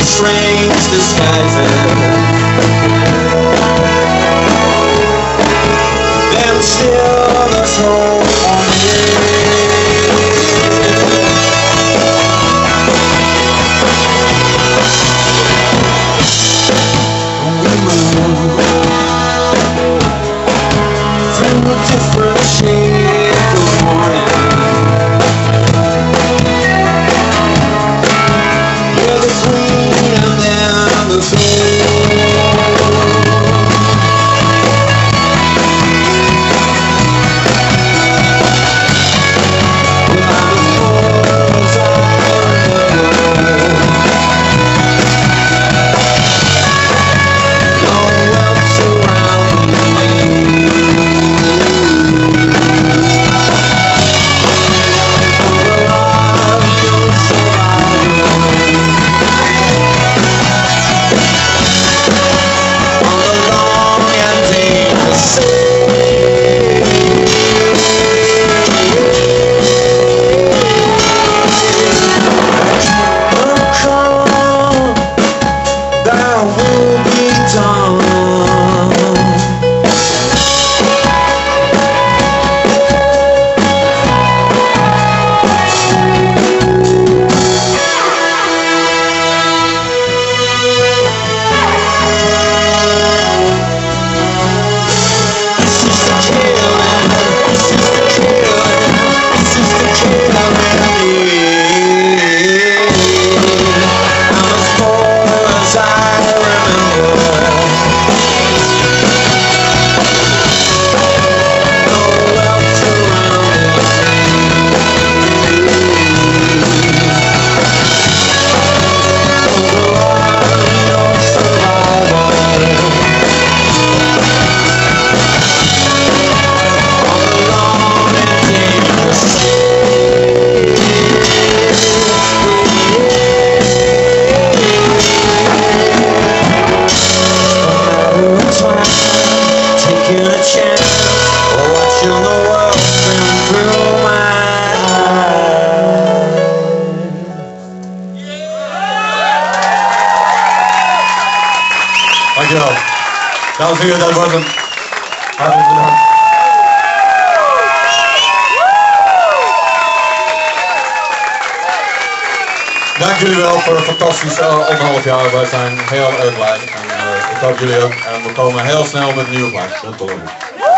strange disguises. Then still there's hope for me. Through a different shade of morning, you're the queen and then the fool. Dankjewel. Dames en heren, dat was hem. Hartelijk bedankt. Dank jullie wel voor een fantastisch anderhalf jaar. Wij zijn heel erg blij. En ik hoop jullie ook. En we komen heel snel met een nieuwe plaat. Dat beloof ik.